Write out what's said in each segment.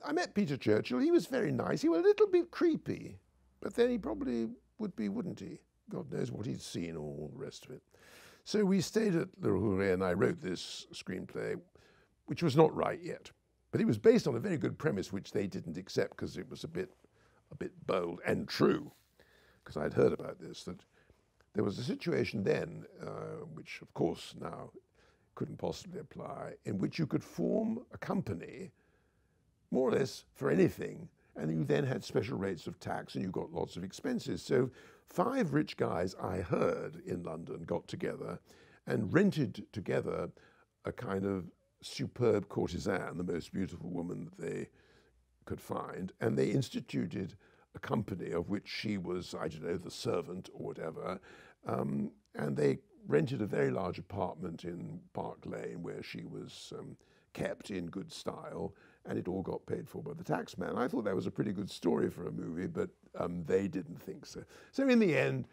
I met Peter Churchill. He was very nice. He was a little bit creepy, but then he probably would be, wouldn't he? God knows what he'd seen, all the rest of it. So we stayed at the Rouret, and I wrote this screenplay, which was not right yet. But it was based on a very good premise, which they didn't accept because it was a bit bold and true, because I'd heard about this, that there was a situation then, which of course now couldn't possibly apply, in which you could form a company, more or less for anything, and you then had special rates of tax and you got lots of expenses. So 5 rich guys, I heard, in London got together and rented together a kind of superb courtesan, the most beautiful woman that they could find, and they instituted a company of which she was, I don't know, the servant or whatever, and they rented a very large apartment in Park Lane where she was kept in good style, and it all got paid for by the taxman. I thought that was a pretty good story for a movie, but they didn't think so. So in the end,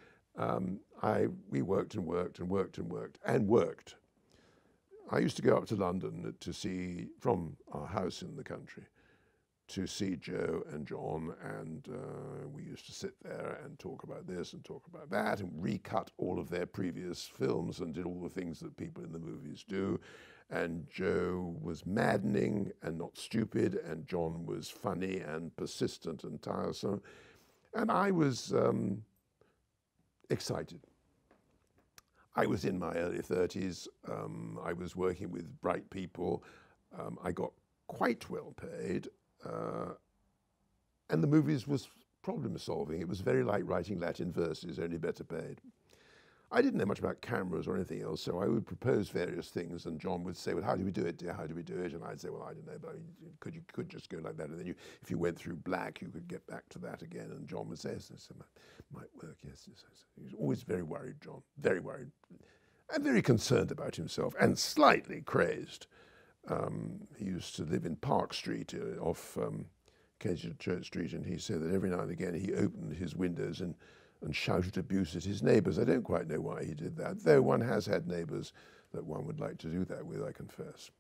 we worked and worked and worked and worked and worked. I used to go up to London to see, from our house in the country, to see Joe and John, and we used to sit there and talk about this and talk about that and recut all of their previous films and did all the things that people in the movies do. And Joe was maddening and not stupid, and John was funny and persistent and tiresome. And I was excited. I was in my early 30s. I was working with bright people. I got quite well paid. And the movies was problem solving. It was very like writing Latin verses, only better paid. I didn't know much about cameras or anything else, so I would propose various things, and John would say, well, how do we do it, dear? How do we do it? And I'd say, well, I don't know, but you could just go like that, and then if you went through black, you could get back to that again. And John would say, yes, this might work, yes. He was always very worried, John, very worried, and very concerned about himself, and slightly crazed. He used to live in Park Street off Kensington Church Street, and he said that every now and again he opened his windows and shouted abuse at his neighbours. I don't quite know why he did that, though one has had neighbours that one would like to do that with, I confess.